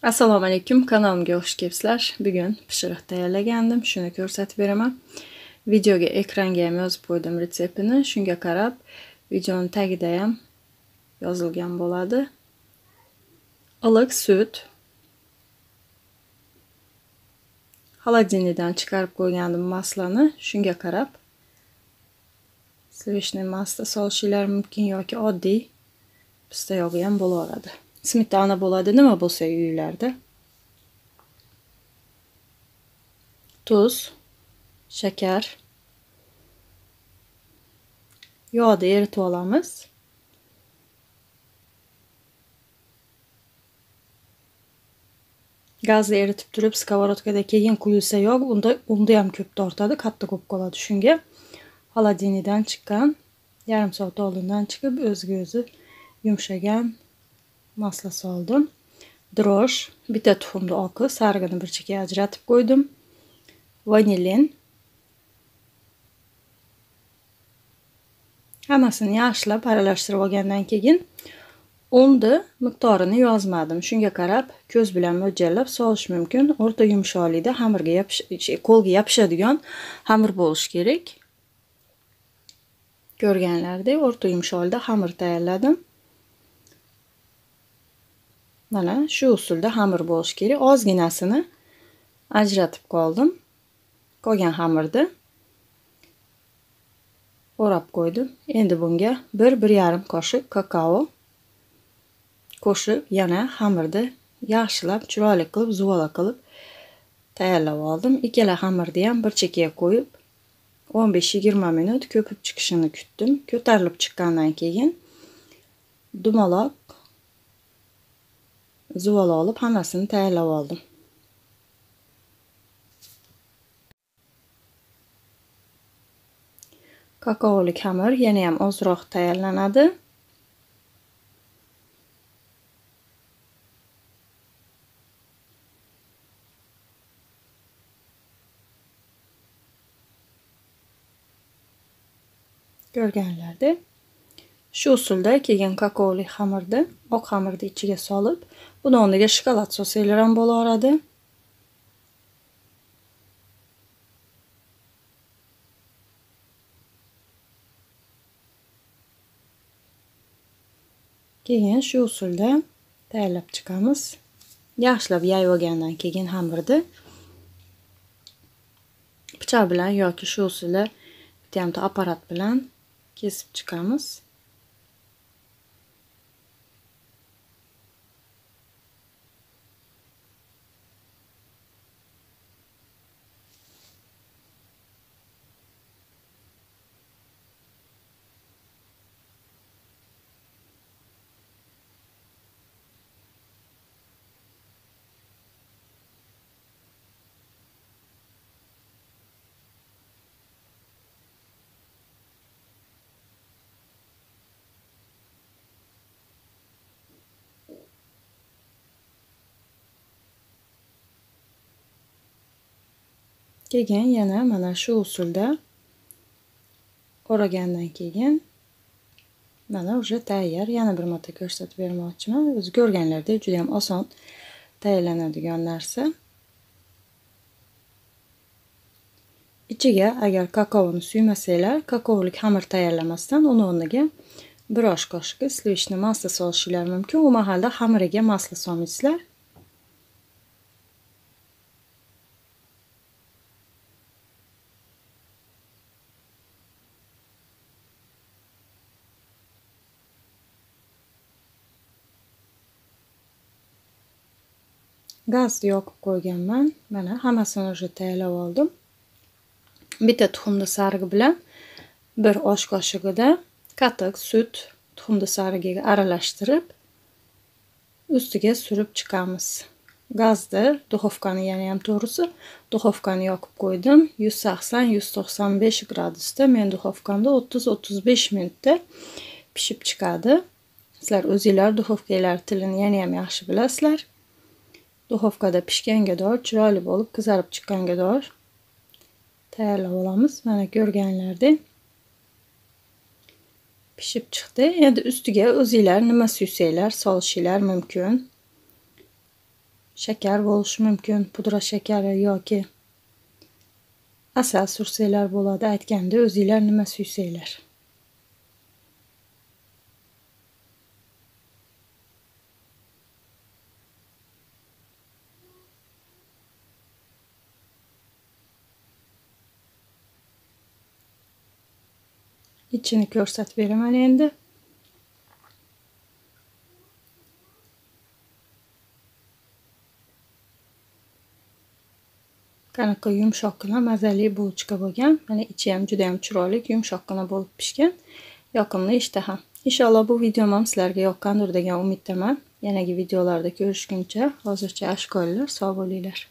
Assalomu alaykum, kanalimga xush kelibsizlar. Bugun pishiriq tayyorlagandim, shuni ko'rsatib beraman. Videoga ekranga ham yozib qo'ydim retseptini. Shunga qarab, videoning tagida ham yozilgan bo'ladi. Iliq sut. Xolodilnikdan chiqarib qo'ygandim maslani. Shunga qarab sливочный masla solishingiz mumkin yoki oddiy pista yog'i ham bo'laveradi. Smetana bo'ladi, nima bo'lsa uylarda. Tuz, shakar, yog'ni eritib olamiz. Gazni eritib turib, skоворodkada keyin quyilsa yog', unda ham ko'p tortadi, katta ko'p qoladi. Shunga xolodilnikdan chiqqan, yarim soat oldindan chiqib, o'ziga o'zi yumshagan masla soldim. Dro'sh, bitta tuxumni oqi, sarig'ini bir chekka ajratib qo'ydim. Vanilin. Hammasini yaxshilab aralashtirib olgandan keyin unni miqdorini yozmadim. Shunga qarab ko'z bilan mo'ljallab solish mumkin. O'rta yumshoqlikda xamirga qo'lga yopishadigan xamir bo'lishi kerak. Ko'rganlaridek o'rta yumshoqlikda xamir tayyorladim. Mana shu usulda xamir bo'lishi kerak. Ozginasini ajratib qoldim. Qolgan xamirni o'rab qo'ydim. Endi bunga 1-1,5 qoshiq kakao qo'shib, yana xamirni yaxshilab, chiroyli qilib, zuvala qilib tayyorlab oldim. Ikkala xamirni ham bir chekkaga qo'yib 15-20 minut ko'pib chiqishini kutdim. Ko'tarilib chiqqandan keyin dumaloq zuvala olib hammasini tayyorlab oldim. Kakaolik xamir yana ham ozroq tayyorlanadi. Ko'rganlaridek shu usulda keyin kakaolik xamirni oq xamirni ichiga solib, buni o'rniga shokolad so'sanglar ham bo'laveradi. Keyin shu usulda tayyorlab chiqamiz. Yaxshilab yayib olgandan keyin xamirni pichoq bilan yoki shu usulda bitta apparat bilan kesib chiqamiz. Keyin yana mana shu usulda o'ragandan keyin mana уже tayyor. Yana bir marta ko'rsatib bermoqchiman. O'zi ko'rganlaridek juda ham oson tayyorlanadigan narsa. Ichiga agar kakaoni suymasanglar, kakaolik xamir tayyorlamasdan uni o'rniga bir osh qoshiqi sливочный masla solishingiz mumkin. U mahalda xamiriga masla solmaysizlar. Gazni yoqib qo'yganman. Mana hammasini уже tayyorlab oldim. Bitta tuxumni sarig'i bilan bir osh qoshig'ida qatiq sut tuxumni sarig'iga aralashtirib ustiga surib chiqamiz. Gazni duxovkani yana ham to'g'risi duxovkani yoqib qo'ydim. 180-195 gradusda. Men duxovkamda 30-35 minutda pishib chiqadi. Sizlar o'zingizlar duxovkalar tilini yana ham yaxshi bilasizlar. Duxovkada pishganga doir, chiroyli bo'lib qizarib chiqqanga doir tayyorlab olamiz. Mana ko'rganlaridek pishib chiqdi. Endi ustiga o'zingizlar nima suysanglar solishinglar mumkin. shakar bo'lishi mumkin, pudra shakari yoki asal sursanglar bo'ladi. Aytganda o'zinglar nima suysanglar. İçini ko'rsatib beraman endi. Qanaqa yumshoqqina mazali bulchka bo'lgan. Mana ichi ham juda ham chiroyli, yumshoqqina bo'lib pishgan. Yoqimli ishtaha. Inshaalloh bu videom ham sizlarga yoqqandir degan umiddaman. Yanagi videolarda ko'rishguncha hozircha ashko'rlar, sog' bo'linglar.